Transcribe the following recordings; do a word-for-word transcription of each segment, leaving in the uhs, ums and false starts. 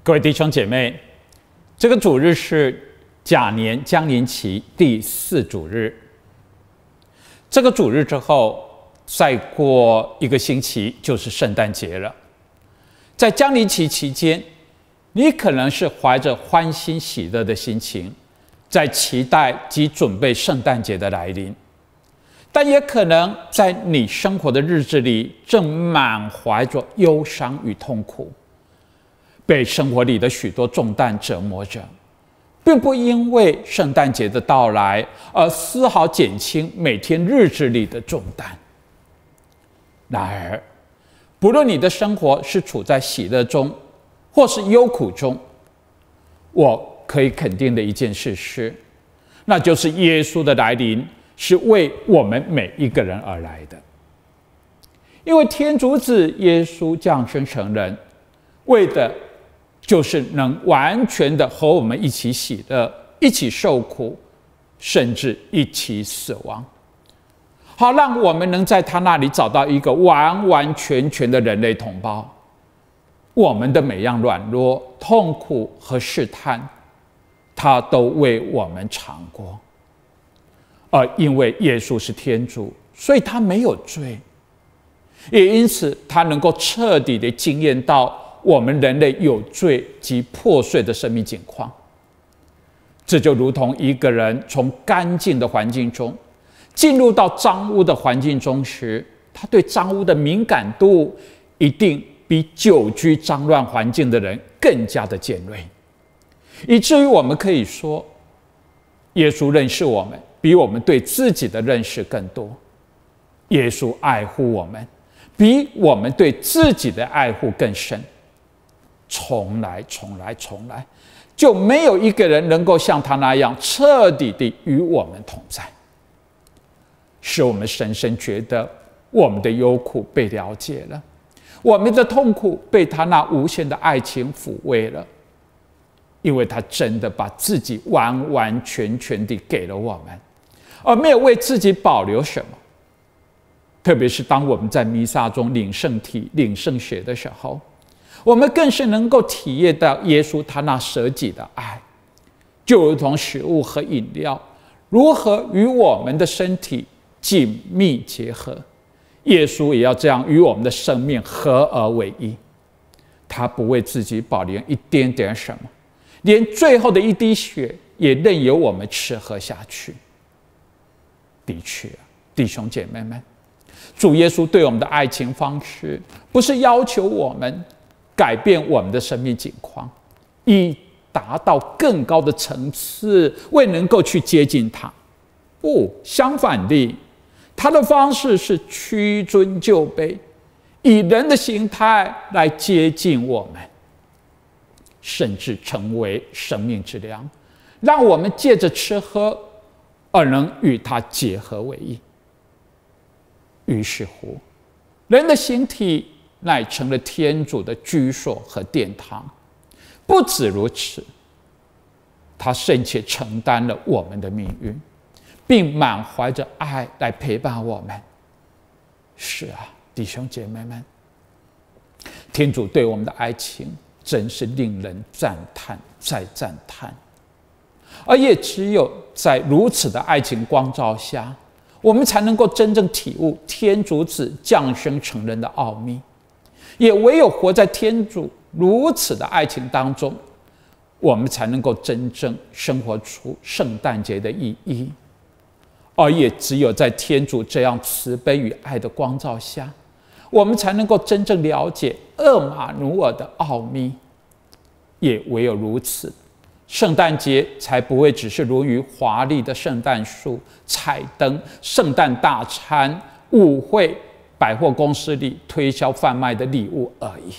各位弟兄姐妹，这个主日是甲年将临期第四主日。这个主日之后，再过一个星期就是圣诞节了。在将临期期间，你可能是怀着欢欣喜乐的心情，在期待及准备圣诞节的来临，但也可能在你生活的日子里，正满怀着忧伤与痛苦，被生活里的许多重担折磨着，并不因为圣诞节的到来而丝毫减轻每天日子里的重担。然而，不论你的生活是处在喜乐中，或是忧苦中，我可以肯定的一件事是，那就是耶稣的来临是为我们每一个人而来的。因为天主子耶稣降生成人，为的就是能完全的和我们一起喜乐，一起受苦，甚至一起死亡，好让我们能在他那里找到一个完完全全的人类同胞。我们的每样软弱、痛苦和试探，他都为我们尝过。而因为耶稣是天主，所以他没有罪，也因此他能够彻底的经验到我们人类有罪及破碎的生命境况。这就如同一个人从干净的环境中进入到脏污的环境中时，他对脏污的敏感度一定比久居脏乱环境的人更加的尖锐，以至于我们可以说，耶稣认识我们比我们对自己的认识更多。耶稣爱护我们比我们对自己的爱护更深。从来从来从来就没有一个人能够像他那样彻底地与我们同在，使我们深深觉得我们的忧苦被了解了，我们的痛苦被他那无限的爱情抚慰了，因为他真的把自己完完全全地给了我们，而没有为自己保留什么。特别是当我们在弥撒中领圣体、领圣血的时候，我们更是能够体验到耶稣他那舍己的爱，就如同食物和饮料如何与我们的身体紧密结合，耶稣也要这样与我们的生命合而为一。他不为自己保留一点点什么，连最后的一滴血也任由我们吃喝下去。的确，弟兄姐妹们，主耶稣对我们的爱情方式，不是要求我们改变我们的生命境况，以达到更高的层次，未能够去接近他。不，相反地，他的方式是屈尊就卑，以人的形态来接近我们，甚至成为生命之粮，让我们借着吃喝而能与他结合为一。于是乎，人的形体乃成了天主的居所和殿堂。不止如此，他甚且承担了我们的命运，并满怀着爱来陪伴我们。是啊，弟兄姐妹们，天主对我们的爱情真是令人赞叹再赞叹。而也只有在如此的爱情光照下，我们才能够真正体悟天主子降生成人的奥秘。也唯有活在天主如此的爱情当中，我们才能够真正生活出圣诞节的意义。而也只有在天主这样慈悲与爱的光照下，我们才能够真正了解厄马努尔的奥秘。也唯有如此，圣诞节才不会只是如于华丽的圣诞树、彩灯、圣诞大餐、舞会、百货公司里推销贩卖的礼物而已。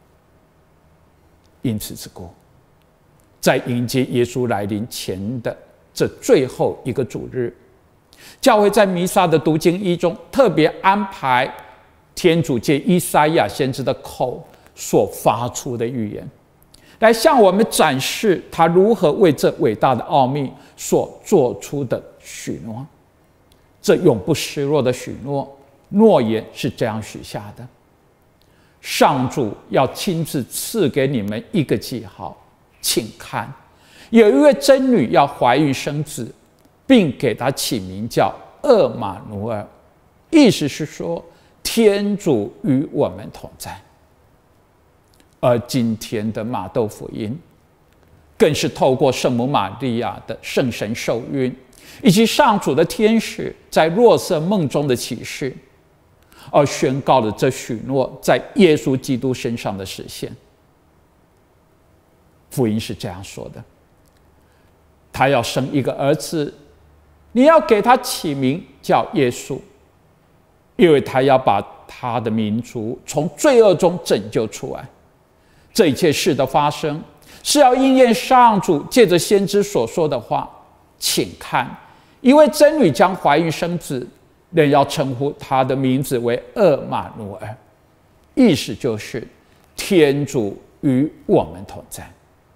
因此之故，在迎接耶稣来临前的这最后一个主日，教会在弥撒的读经一中特别安排天主借依撒意亚先知的口所发出的预言，来向我们展示他如何为这伟大的奥秘所做出的许诺。这永不失落的许诺，诺言是这样许下的： 上主要亲自赐给你们一个记号，请看，有一位真女要怀孕生子，并给她起名叫厄玛奴耳，意思是说天主与我们同在。而今天的马窦福音更是透过圣母玛利亚的圣神受孕，以及上主的天使在若瑟梦中的启示，而宣告了这许诺在耶稣基督身上的实现。福音是这样说的：他要生一个儿子，你要给他起名叫耶稣，因为他要把他的民族从罪恶中拯救出来。这一切事的发生，是要应验上主借着先知所说的话，请看，一位真女将怀孕生子，人要称呼他的名字为厄玛奴耳，意思就是天主与我们同在。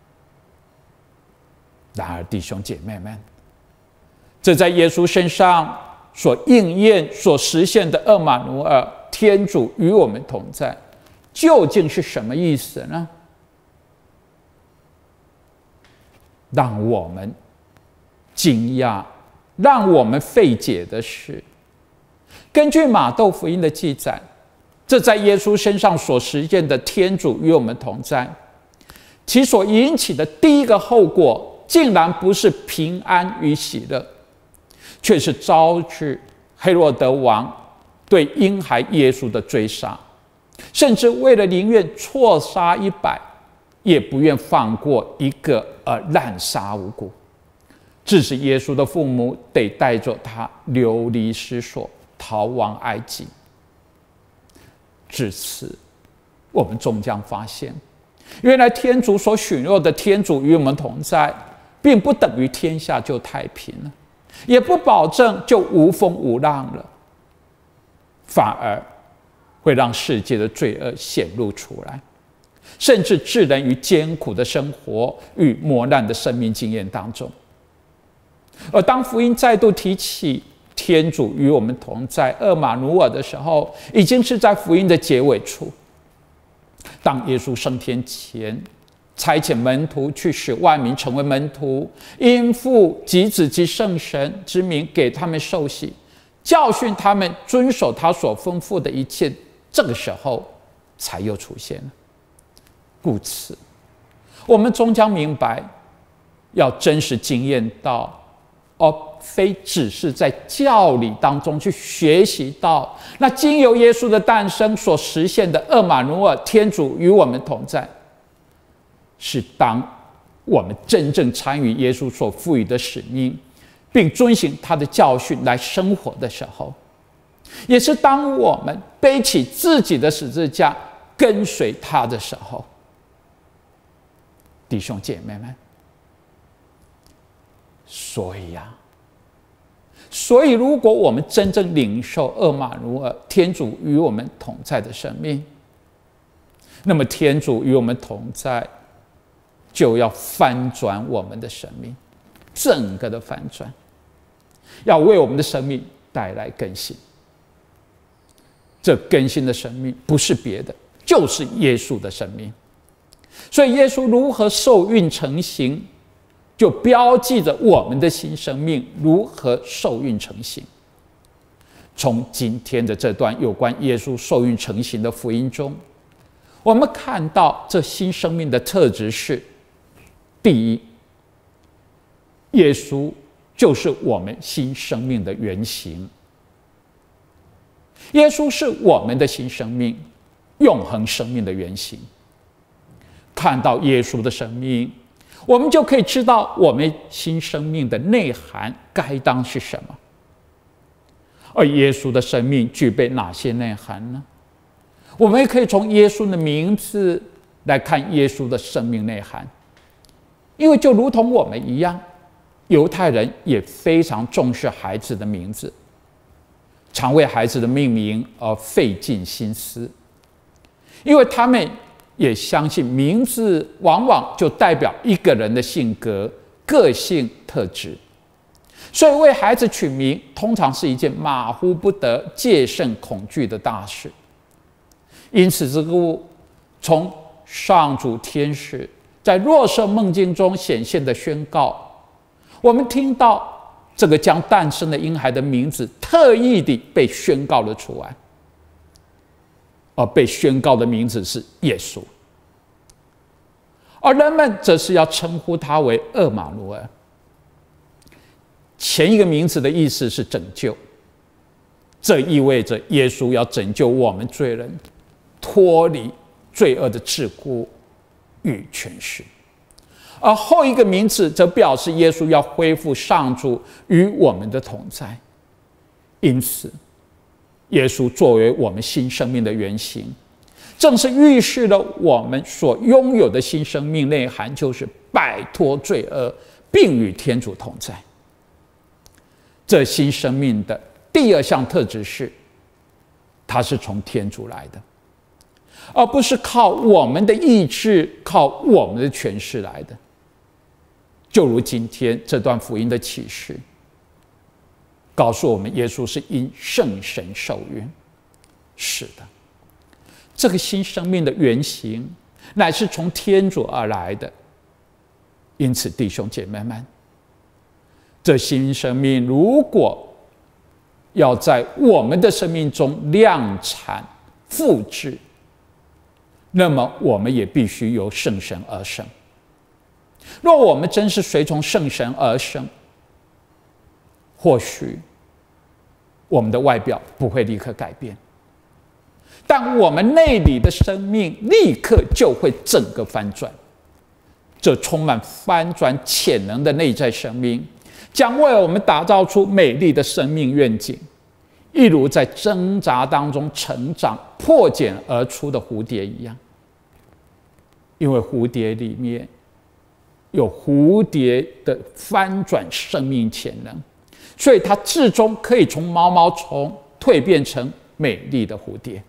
然而弟兄姐妹们，这在耶稣身上所应验所实现的厄玛奴耳，天主与我们同在，究竟是什么意思呢？让我们惊讶，让我们费解的是，根据马窦福音的记载，这在耶稣身上所实现的天主与我们同在，其所引起的第一个后果，竟然不是平安与喜乐，却是招致黑洛德王对婴孩耶稣的追杀，甚至为了宁愿错杀一百，也不愿放过一个而滥杀无辜，致使耶稣的父母得带着他流离失所，逃亡埃及。至此，我们终将发现，原来天主所许诺的天主与我们同在，并不等于天下就太平了，也不保证就无风无浪了，反而会让世界的罪恶显露出来，甚至置人于艰苦的生活与磨难的生命经验当中。而当福音再度提起天主与我们同在厄玛奴耳的时候，已经是在福音的结尾处。当耶稣升天前，差遣门徒去使万民成为门徒，因父及子及圣神之名给他们受洗，教训他们遵守他所吩咐的一切，这个时候才又出现了。故此，我们终将明白，要真实经验到，而非只是在教理当中去学习到那经由耶稣的诞生所实现的厄玛奴耳，天主与我们同在，是当我们真正参与耶稣所赋予的使命，并遵行他的教训来生活的时候，也是当我们背起自己的十字架跟随他的时候。弟兄姐妹们，所以呀、啊，所以如果我们真正领受厄玛奴耳，天主与我们同在的生命，那么天主与我们同在，就要翻转我们的生命，整个的翻转，要为我们的生命带来更新。这更新的生命不是别的，就是耶稣的生命。所以耶稣如何受孕成形，就标记着我们的新生命如何受孕成形。从今天的这段有关耶稣受孕成形的福音中，我们看到这新生命的特质是：第一，耶稣就是我们新生命的原型。耶稣是我们的新生命，永恒生命的原型。看到耶稣的生命，我们就可以知道我们新生命的内涵该当是什么。而耶稣的生命具备哪些内涵呢？我们也可以从耶稣的名字来看耶稣的生命内涵。因为就如同我们一样，犹太人也非常重视孩子的名字，常为孩子的命名而费尽心思，因为他们也相信名字往往就代表一个人的性格、个性特质，所以为孩子取名通常是一件马虎不得、戒慎恐惧的大事。 因此，这个从上主天使在若瑟梦境中显现的宣告，我们听到这个将诞生的婴孩的名字特意地被宣告了出来，而被宣告的名字是耶稣，而人们则是要称呼他为厄玛奴耳。前一个名字的意思是拯救，这意味着耶稣要拯救我们罪人脱离罪恶的桎梏与权势，而后一个名字则表示耶稣要恢复上主与我们的同在。因此，耶稣作为我们新生命的原型，正是预示了我们所拥有的新生命内涵，就是摆脱罪恶，并与天主同在。这新生命的第二项特质是，它是从天主来的，而不是靠我们的意志、靠我们的权势来的。就如今天这段福音的启示告诉我们，耶稣是因圣神受孕。是的，这个新生命的原型乃是从天主而来的。因此，弟兄姐妹们，这新生命如果要在我们的生命中量产复制，那么我们也必须由圣神而生。若我们真是随从圣神而生，或许我们的外表不会立刻改变，但我们内里的生命立刻就会整个翻转。这充满翻转潜能的内在生命，将为我们打造出美丽的生命愿景，一如在挣扎当中成长、破茧而出的蝴蝶一样。因为蝴蝶里面有蝴蝶的翻转生命潜能，所以它最终可以从毛毛虫蜕变成美丽的蝴蝶。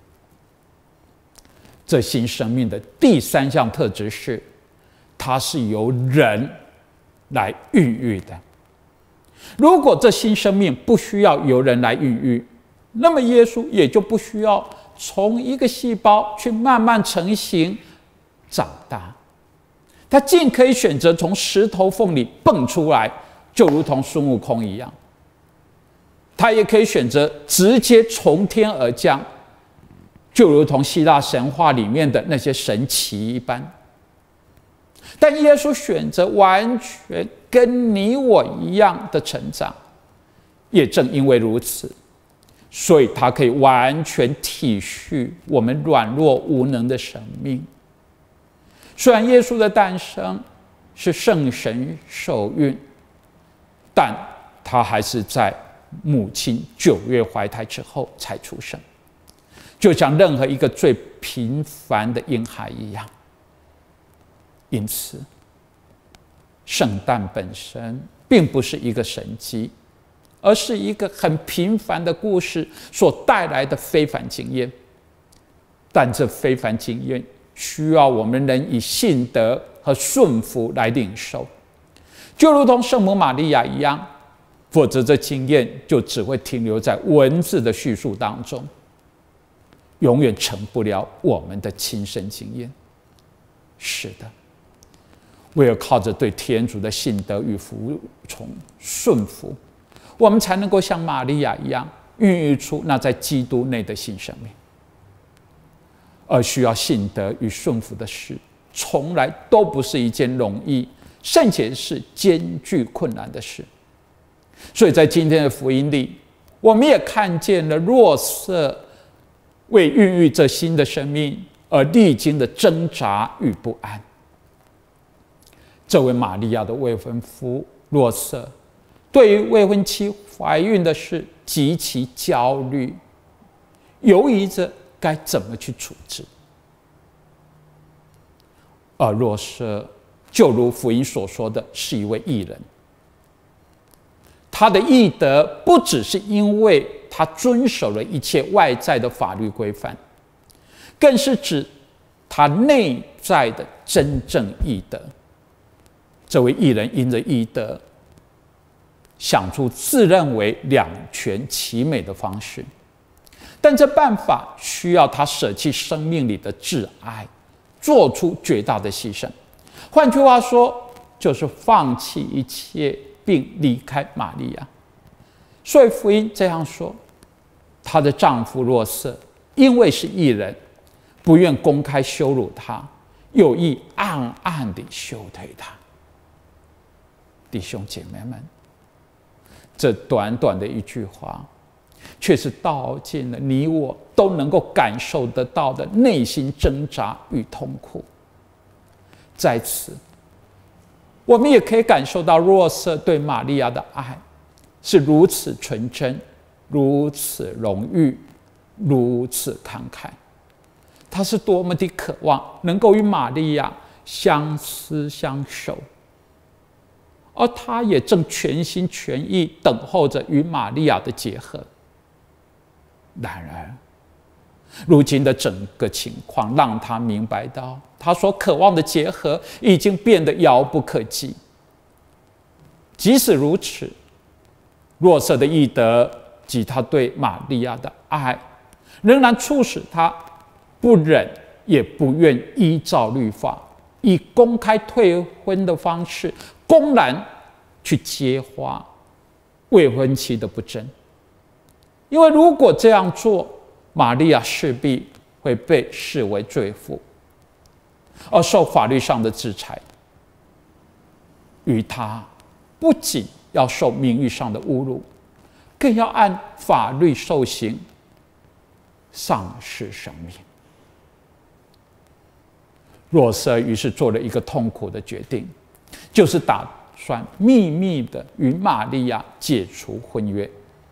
这新生命的第三项特质是，它是由人来孕育的。如果这新生命不需要由人来孕育，那么耶稣也就不需要从一个细胞去慢慢成型长大。他尽可以选择从石头缝里蹦出来，就如同孙悟空一样；他也可以选择直接从天而降，就如同希腊神话里面的那些神奇一般。但耶稣选择完全跟你我一样的成长，也正因为如此，所以他可以完全体恤我们软弱无能的生命。虽然耶稣的诞生是圣神受孕，但他还是在母亲九月怀胎之后才出生，就像任何一个最平凡的婴孩一样。因此，圣诞本身并不是一个神迹，而是一个很平凡的故事所带来的非凡经验。但这非凡经验需要我们人以信德和顺服来领受，就如同圣母玛利亚一样，否则这经验就只会停留在文字的叙述当中，永远成不了我们的亲身经验。是的，唯有靠着对天主的信德与服从顺服，我们才能够像玛利亚一样孕育出那在基督内的新生命。而需要信德与顺服的事，从来都不是一件容易，甚且是艰巨困难的事。所以在今天的福音里，我们也看见了若瑟为孕育这新的生命而历经的挣扎与不安。这位玛利亚的未婚夫若瑟，对于未婚妻怀孕的事极其焦虑，犹疑着该怎么去处置。而若瑟就如福音所说的，是一位义人。他的义德不只是因为他遵守了一切外在的法律规范，更是指他内在的真正义德。这位义人因着义德，想出自认为两全其美的方式， 但这办法需要他舍弃生命里的挚爱，做出绝大的牺牲。换句话说，就是放弃一切并离开玛利亚。所以福音这样说，她的丈夫若瑟因为是义人，不愿公开羞辱她，有意暗暗地羞退她。弟兄姐妹们，这短短的一句话，却是道尽了你我都能够感受得到的内心挣扎与痛苦。在此，我们也可以感受到若瑟对玛利亚的爱是如此纯真，如此荣誉，如此慷慨。他是多么的渴望能够与玛利亚相思相守，而他也正全心全意等候着与玛利亚的结合。然而，如今的整个情况让他明白到，他所渴望的结合已经变得遥不可及。即使如此，若瑟的义德及他对玛利亚的爱，仍然促使他不忍也不愿依照律法，以公开退婚的方式，公然去揭发未婚妻的不贞。因为如果这样做，玛利亚势必会被视为罪妇，而受法律上的制裁。与他不仅要受名誉上的侮辱，更要按法律受刑，丧失生命。若瑟于是做了一个痛苦的决定，就是打算秘密的与玛利亚解除婚约。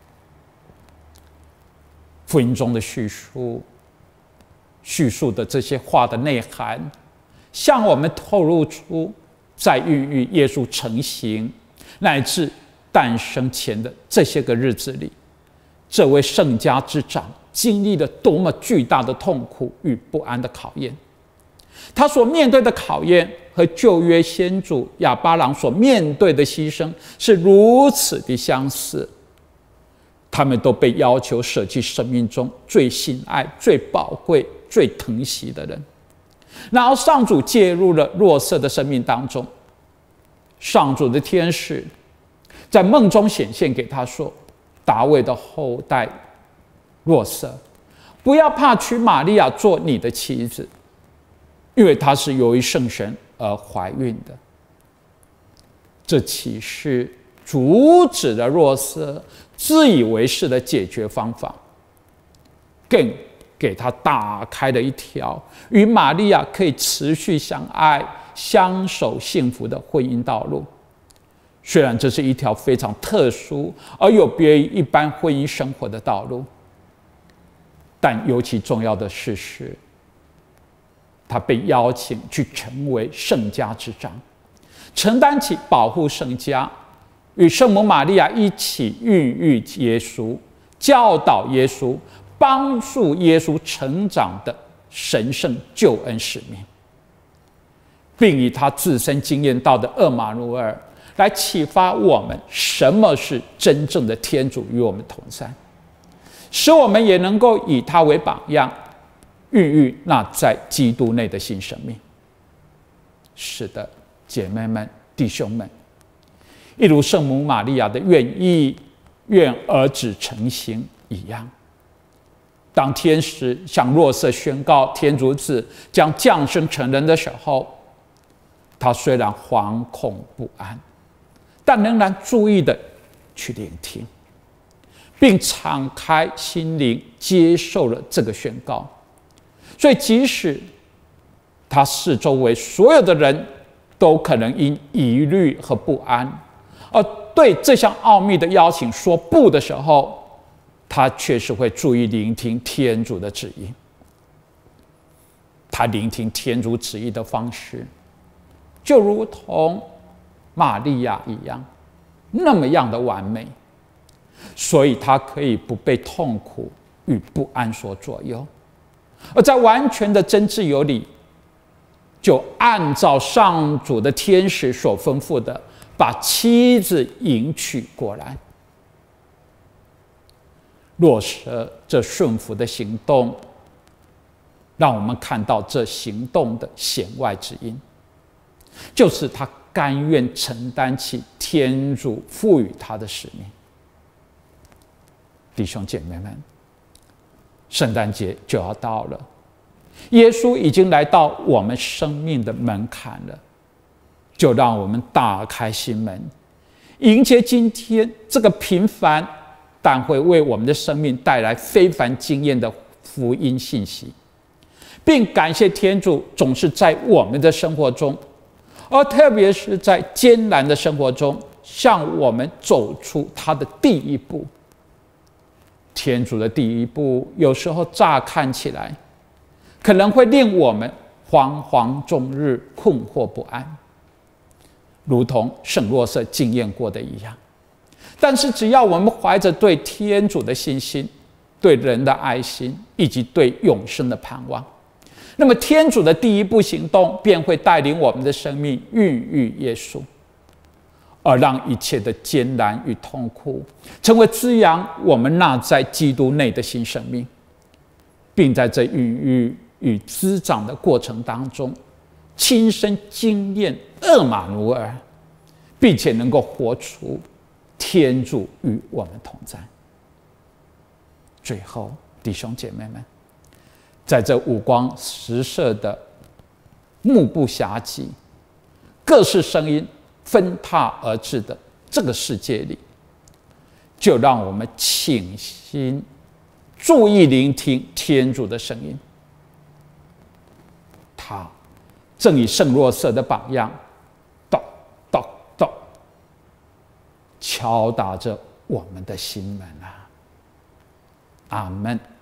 福音中的叙述，叙述的这些话的内涵，向我们透露出在孕育耶稣成形乃至诞生前的这些个日子里，这位圣家之长经历了多么巨大的痛苦与不安的考验。他所面对的考验和旧约先祖亚巴郎所面对的牺牲是如此的相似。他们都被要求舍弃生命中最心爱、最宝贵、最疼惜的人。然后上主介入了若瑟的生命当中，上主的天使在梦中显现给他说：大卫的后代若瑟，不要怕娶玛利亚做你的妻子，因为她是由于圣神而怀孕的。这启示阻止了若瑟自以为是的解决方法，更给他打开了一条与玛利亚可以持续相爱、相守幸福的婚姻道路。虽然这是一条非常特殊而有别于一般婚姻生活的道路，但尤其重要的事是，他被邀请去成为圣家之长，承担起保护圣家，与圣母玛利亚一起孕育耶稣，教导耶稣，帮助耶稣成长的神圣救恩使命，并以他自身经验到的厄马努尔来启发我们什么是真正的天主与我们同在，使我们也能够以他为榜样，孕育那在基督内的新生命。是的，姐妹们、弟兄们，一如圣母玛利亚的愿意愿儿子成形一样，当天使向若瑟宣告天主子将降生成人的时候，他虽然惶恐不安，但仍然注意的去聆听，并敞开心灵接受了这个宣告。所以即使他四周围所有的人都可能因疑虑和不安而对这项奥秘的邀请说不的时候，他确实会注意聆听天主的旨意。他聆听天主旨意的方式，就如同玛利亚一样，那么样的完美，所以他可以不被痛苦与不安所左右，而在完全的真挚有理，就按照上主的天使所吩咐的，把妻子迎娶过来。 落实这顺服的行动，让我们看到这行动的弦外之音，就是他甘愿承担起天主赋予他的使命。弟兄姐妹们，圣诞节就要到了，耶稣已经来到我们生命的门槛了，就让我们打开心门，迎接今天这个平凡但会为我们的生命带来非凡经验的福音信息，并感谢天主总是在我们的生活中，而特别是在艰难的生活中，向我们走出他的第一步。天主的第一步，有时候乍看起来，可能会令我们惶惶终日、困惑不安，如同圣若瑟经验过的一样。但是，只要我们怀着对天主的信心、对人的爱心，以及对永生的盼望，那么天主的第一步行动便会带领我们的生命孕育耶稣，而让一切的艰难与痛苦成为滋养我们那在基督内的新生命，并在这孕育与滋长的过程当中，亲身经验厄马努尔，并且能够活出天主与我们同在。最后，弟兄姐妹们，在这五光十色的目不暇接、各式声音纷沓而至的这个世界里，就让我们倾心注意聆听天主的声音。他正以圣若瑟的榜样，咚咚咚，敲打着我们的心门啊！阿们。